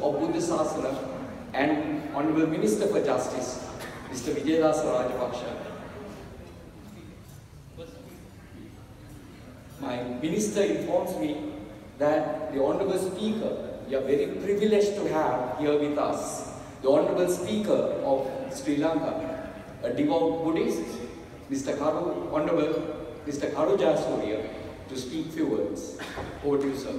of Buddasasana and Honorable Minister for Justice, Mr. Wijeyadasa Rajapakse. My minister informs me that the Honorable Speaker, we are very privileged to have here with us the Honorable Speaker of Sri Lanka, a devout Buddhist, Honorable Mr. Rajapakse, to speak few words. Over to you, sir.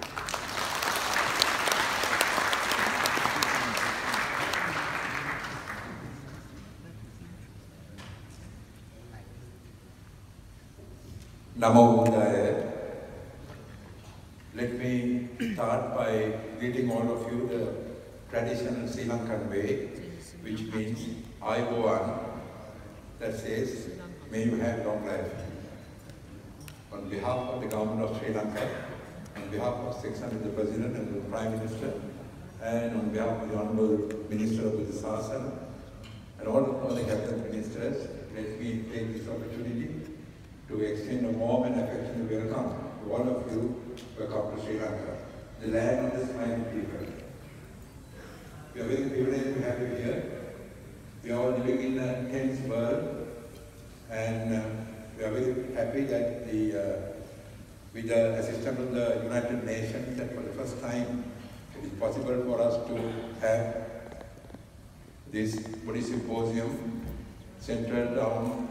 Namo Buddhaya. Let me start by greeting all of you the traditional Sri Lankan way, which means Ayubowan, that says, may you have long life. On behalf of the government of Sri Lanka, on behalf of Section the President and the Prime Minister, and on behalf of the Honorable Minister of Buddasasana, and all the cabinet ministers, let me take this opportunity to extend a warm and affectionate welcome to all of you who have come to Sri Lanka, the land of the smiling people. We are very privileged to have you here. We are all living in a tense world, and we are very happy that with the assistance of the United Nations, that for the first time it is possible for us to have this Buddhist symposium centered on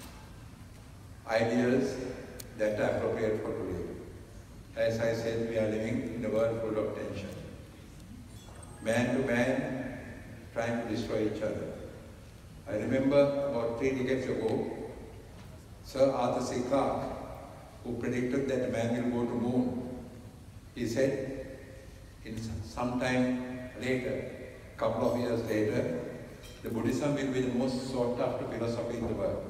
ideas that are appropriate for today. As I said, we are living in a world full of tension. Man to man trying to destroy each other. I remember about 3 decades ago, Sir Arthur C. Clarke, who predicted that man will go to moon, he said in some time later, a couple of years later, the Buddhism will be the most sought after philosophy in the world.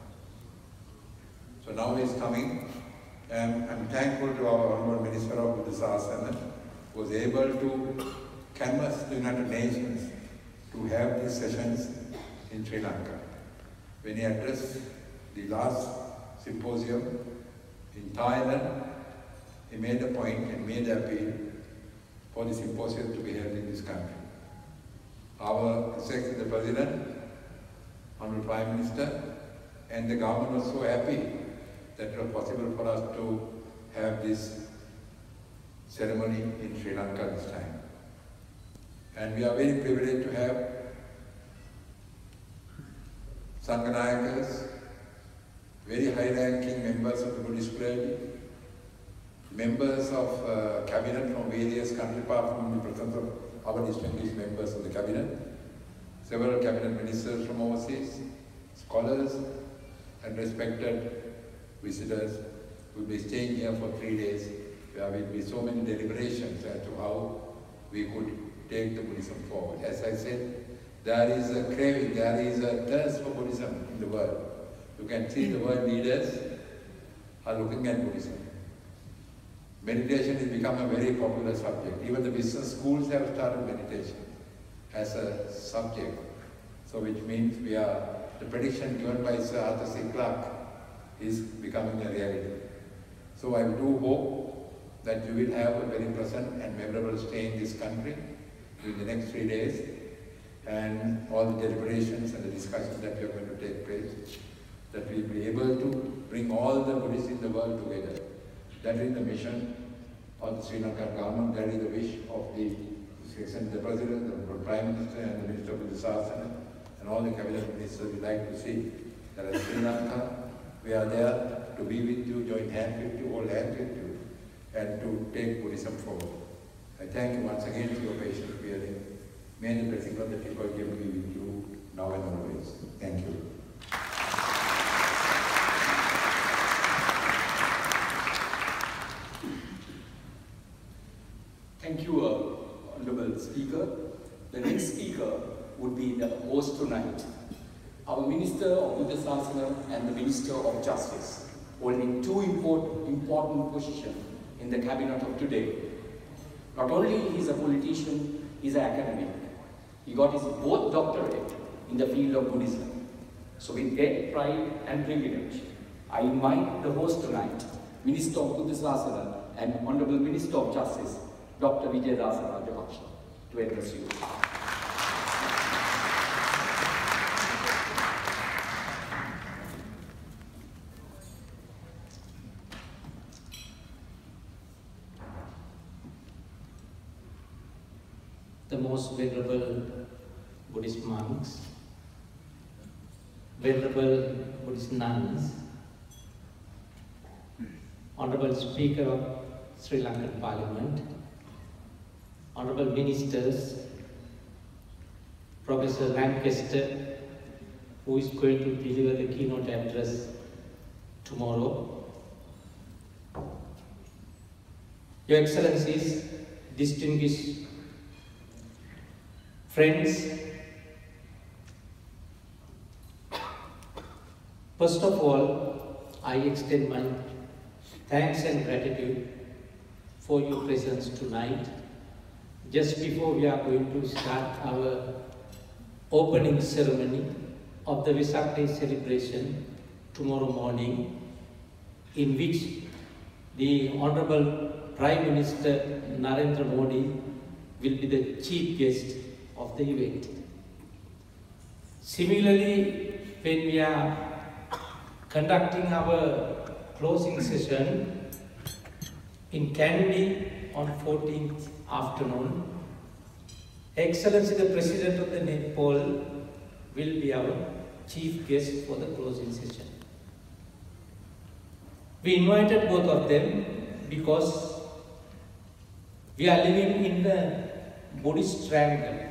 So now it's coming. I'm thankful to our Honorable Minister of Buddasasana, who was able to canvass the United Nations to have these sessions in Sri Lanka. When he addressed the last symposium in Thailand, he made a point and made the appeal for the symposium to be held in this country. Our Executive the President, Honorable Prime Minister, and the government was so happy that it was possible for us to have this ceremony in Sri Lanka this time. And we are very privileged to have Sanghanayakas, very high-ranking members of the Buddhist clergy, members of cabinet from various countries, apart from the presence of our distinguished members of the cabinet, several cabinet ministers from overseas, scholars, and respected visitors will be staying here for 3 days. There will be so many deliberations as to how we could take the Buddhism forward. As I said, there is a craving, there is a thirst for Buddhism in the world. You can see the world leaders are looking at Buddhism. Meditation has become a very popular subject. Even the business schools have started meditation as a subject. So which means the prediction given by Sir Arthur C. Clarke is becoming a reality. So I do hope that you will have a very pleasant and memorable stay in this country during the next 3 days, and all the deliberations and the discussions that are going to take place, that we will be able to bring all the Buddhists in the world together. That is the mission of the Sri Lankan government, that is the wish of the President, the Prime Minister and the Minister of Buddasasana, and all the cabinet ministers would like to see that as Sri Lanka, we are there to be with you, join hands with you, hold hands with you, and to take Buddhism forward. I thank you once again for your patient hearing. May the blessing of the people be with you now and always. Thank you. Thank you, Honorable Speaker. The next speaker would be the host tonight, our Minister of Buddasasana and the Minister of Justice, holding two important positions in the cabinet of today. Not only he is a politician, he is an academic. He got his both doctorate in the field of Buddhism. So with great pride and privilege, I invite the host tonight, Minister of Buddasasana and Honorable Minister of Justice, Dr. Wijeyadasa Rajapakse. to address you. The most venerable Buddhist monks, venerable Buddhist nuns, Honorable Speaker of Sri Lankan Parliament, Honorable Ministers, Professor Lancaster, who is going to deliver the keynote address tomorrow, Your Excellencies, distinguished friends, first of all, I extend my thanks and gratitude for your presence tonight. Just before we are going to start our opening ceremony of the Vesak Day celebration tomorrow morning, in which the Honorable Prime Minister Narendra Modi will be the chief guest of the event. Similarly, when we are conducting our closing session in Kandy on 14th afternoon, Excellency the President of the Nepal will be our chief guest for the closing session. We invited both of them because we are living in the Buddhist triangle.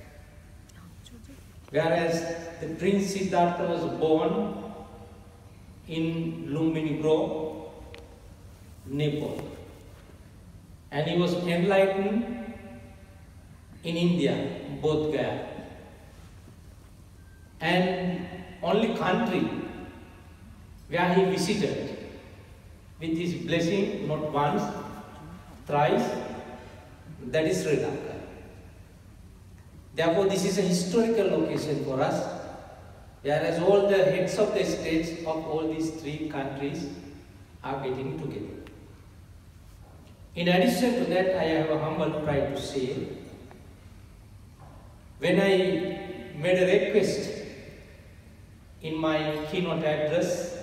Whereas the Prince Siddhartha was born in Lumbini Grove, Nepal, and he was enlightened in India, Bodh Gaya. And only country where he visited with his blessing not once, thrice, that is Sri Lanka. Therefore, this is a historical location for us, whereas all the heads of the states of all these three countries are getting together. In addition to that, I have a humble pride to say, when I made a request in my keynote address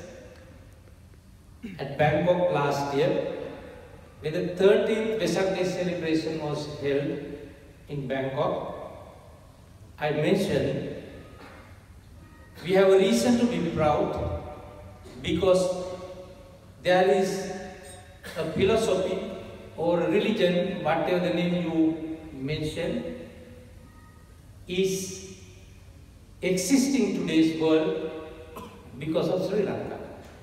at Bangkok last year, when the 13th Vesak Day celebration was held in Bangkok, I mentioned we have a reason to be proud because there is a philosophy or a religion, whatever the name you mention, is existing in today's world because of Sri Lanka.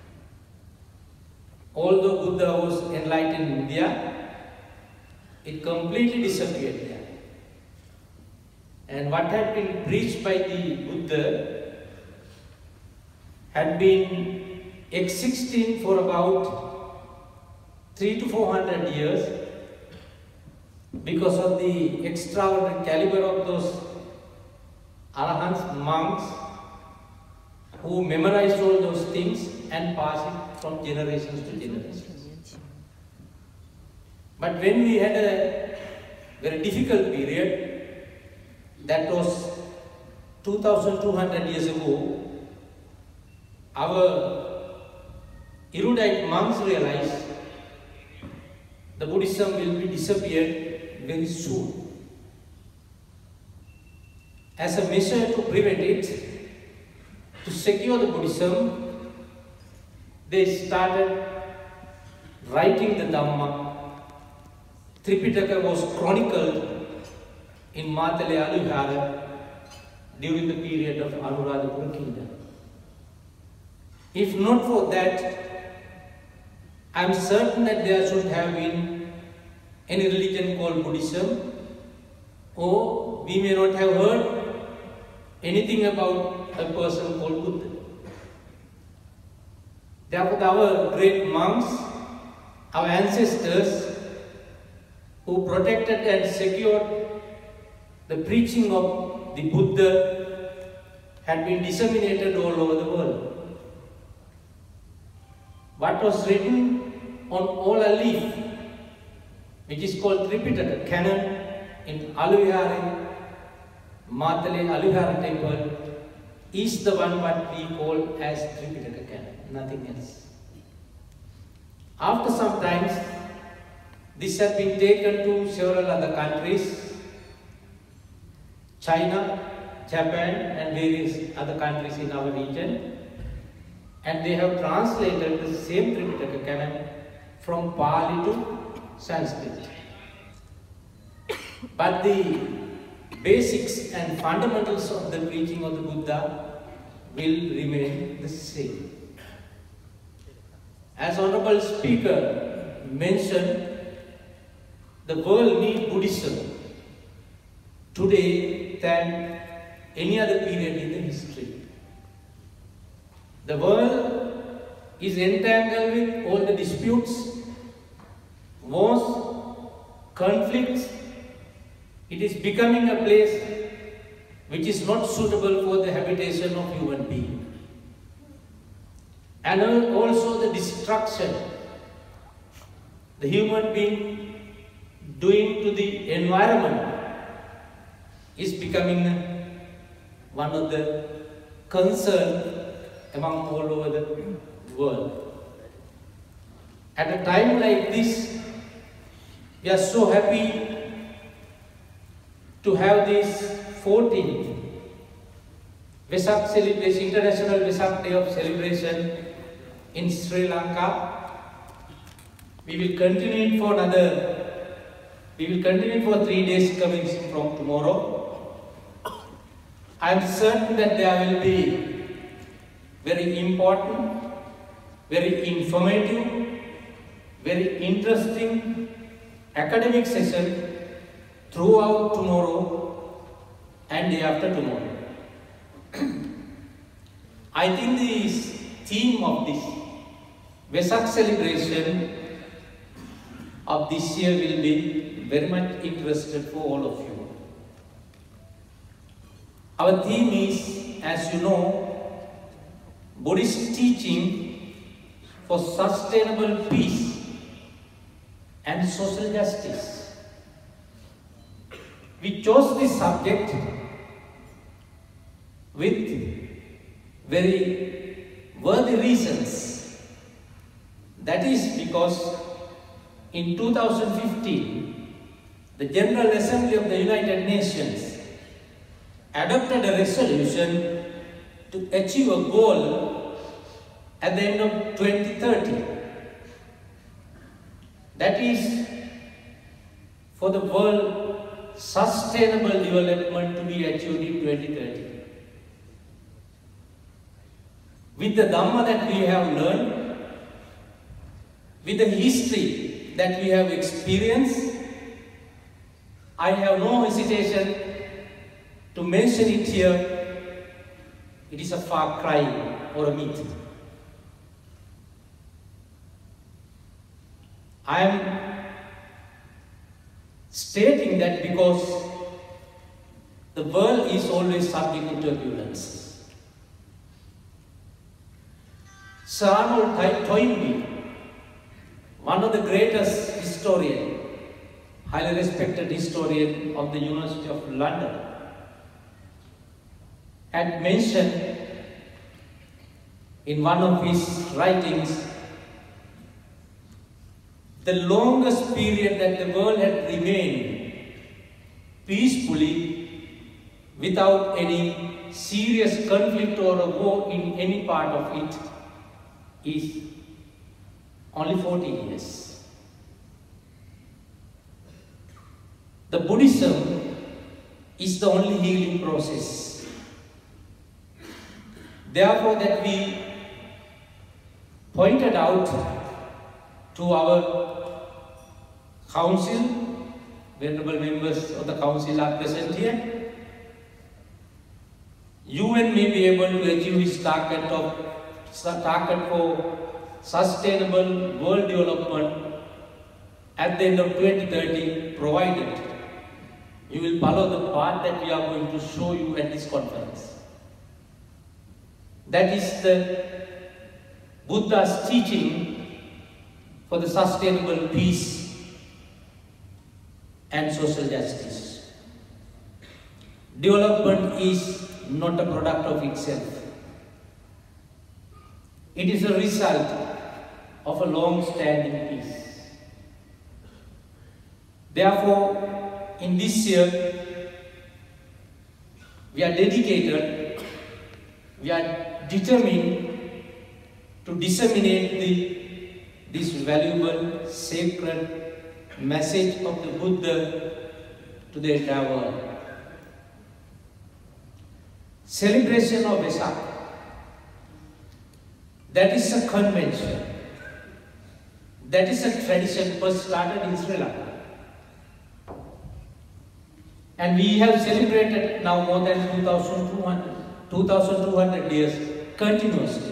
Although Buddha was enlightened in India, it completely disappeared there. And what had been preached by the Buddha had been existing for about 300 to 400 years because of the extraordinary caliber of those Arahants, monks, who memorized all those things and passed it from generations to generations. But when we had a very difficult period, that was 2,200 years ago, our erudite monks realized the Buddhism will be disappeared very soon. As a measure to prevent it, to secure the Buddhism, they started writing the Dhamma. Tripitaka was chronicled in Matale Aluvara during the period of Anuradhapura kingdom. If not for that, I am certain that there should have been any religion called Buddhism, or we may not have heard anything about a person called Buddha. Therefore, our great monks, our ancestors, who protected and secured the preaching of the Buddha, had been disseminated all over the world. What was written on Ola leaf, which is called Tripitaka, canon in Aluvihara, Matale Aluvihara temple is the one what we call as Tripitaka canon, nothing else. After some times, this has been taken to several other countries, China, Japan and various other countries in our region, and they have translated the same Tripitaka canon from Pali to Sanskrit. But the basics and fundamentals of the preaching of the Buddha will remain the same. As Honorable Speaker mentioned, the world needs Buddhism today than any other period in the history. The world is entangled with all the disputes, wars, conflicts. It is becoming a place which is not suitable for the habitation of human beings. And also the destruction the human being doing to the environment is becoming one of the concerns among all over the world. At a time like this, we are so happy to have this 14th Vesak celebration, International Vesak Day of celebration in Sri Lanka. We will continue for 3 days coming from tomorrow. I am certain that there will be very important, very informative, very interesting academic session throughout tomorrow and day after tomorrow. I think the theme of this Vesak celebration of this year will be very much interested for all of you. Our theme is, as you know, Buddhist teaching for sustainable peace and social justice. We chose this subject with very worthy reasons. That is because in 2015, the General Assembly of the United Nations adopted a resolution to achieve a goal at the end of 2030. That is for the world sustainable development to be achieved in 2030. With the Dhamma that we have learned, with the history that we have experienced, I have no hesitation to mention it here. It is a far cry or a myth. I am stating that because the world is always subject to turbulence. Sir Arnold Toynbee, one of the greatest historians, highly respected historian of the University of London, had mentioned in one of his writings the longest period that the world had remained peacefully without any serious conflict or a war in any part of it is only 14 years. The Buddhism is the only healing process. Therefore, that we pointed out to our council, venerable members of the council are present here. UN may be able to achieve its target for sustainable world development at the end of 2030, provided you will follow the path that we are going to show you at this conference. That is the Buddha's teaching for the sustainable peace and social justice. development is not a product of itself. It is a result of a long-standing peace. Therefore, in this year, we are dedicated, we are determined to disseminate this valuable, sacred message of the Buddha to the entire world. Celebration of Vesak, that is a convention, that is a tradition first started in Sri Lanka. And we have celebrated now more than 2,200 years continuously.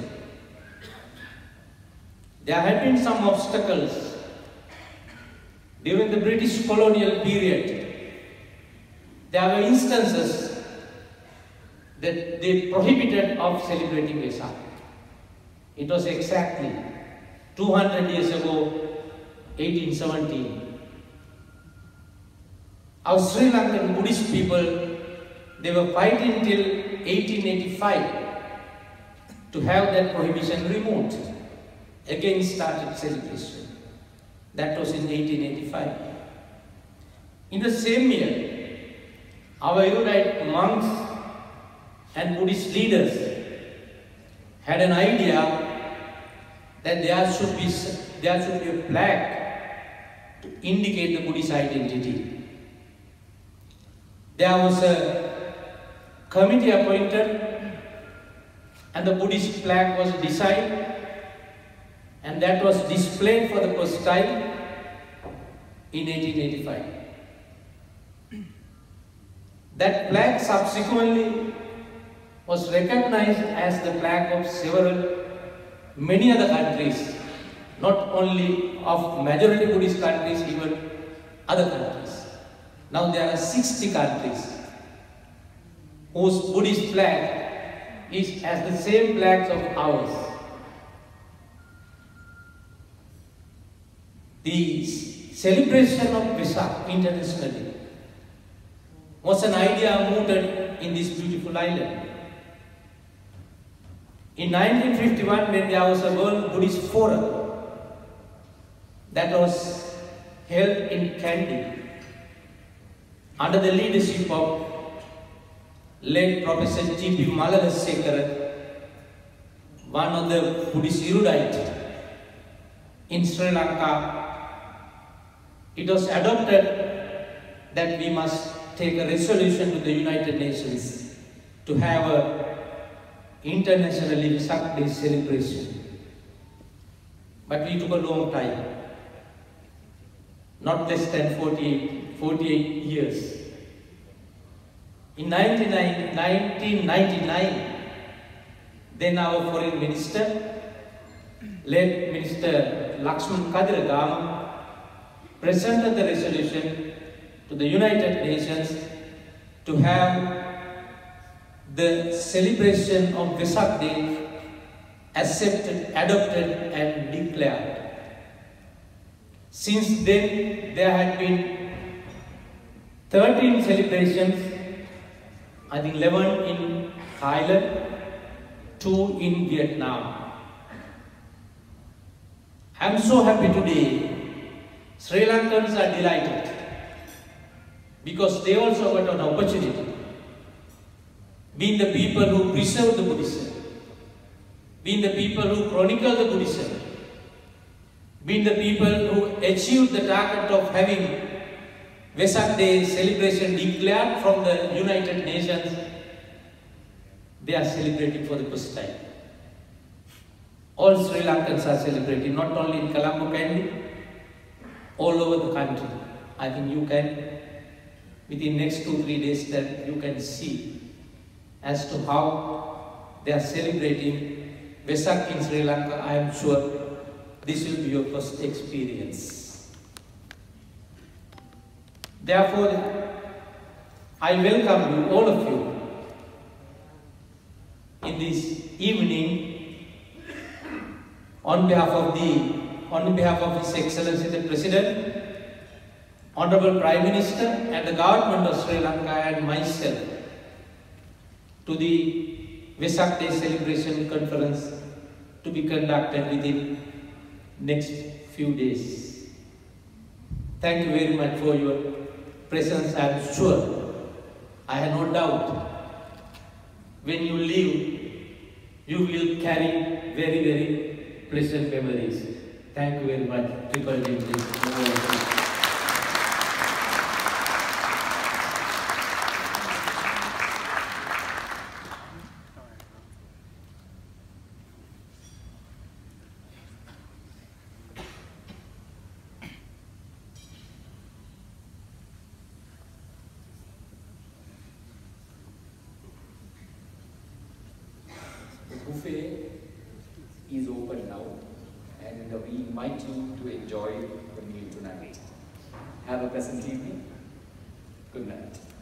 There have been some obstacles during the British colonial period. There were instances that they prohibited of celebrating Vesak. It was exactly 200 years ago, 1817. Our Sri Lankan Buddhist people, they were fighting till 1885 to have that prohibition removed. Again started celebration. That was in 1885. In the same year, our erudite monks and Buddhist leaders had an idea that there should be a flag to indicate the Buddhist identity. There was a committee appointed and the Buddhist flag was designed and that was displayed for the first time in 1885. That flag subsequently was recognized as the flag of many other countries, not only of majority Buddhist countries, even other countries. Now there are 60 countries whose Buddhist flag is as the same flags of ours. The celebration of Vesak internationally was an idea mooted in this beautiful island. In 1951, when there was a World Buddhist Forum that was held in Kandy under the leadership of late Professor G.P. Malalasekara, one of the Buddhist erudite in Sri Lanka, it was adopted that we must take a resolution to the United Nations to have a international Vesak Day celebration. But we took a long time, not less than 48 years. In 1999, then our foreign minister, late Minister Lakshman Kadiragama, presented the resolution to the United Nations to have the celebration of Vesak Day accepted, adopted and declared. Since then, there had been 13 celebrations, I think 11 in Thailand, 2 in Vietnam. I am so happy today. Sri Lankans are delighted because they also got an opportunity, being the people who preserve the Buddhism, being the people who chronicle the Buddhism, being the people who achieved the target of having Vesak Day celebration declared from the United Nations. They are celebrating for the first time. All Sri Lankans are celebrating, not only in Colombo, Kandy, all over the country. I think you can, within next 2-3 days, that you can see as to how they are celebrating Vesak in Sri Lanka. I am sure this will be your first experience. Therefore, I welcome you, all of you, in this evening on behalf of His Excellency the President, Honorable Prime Minister and the Government of Sri Lanka and myself. to the Vesak Day celebration conference to be conducted within next few days. Thank you very much for your presence. I am sure, I have no doubt, when you leave, you will carry very, very pleasant memories. Thank you very much. Triple D. The buffet is open now, and we invite you to enjoy the meal tonight. Have a pleasant evening. Good night.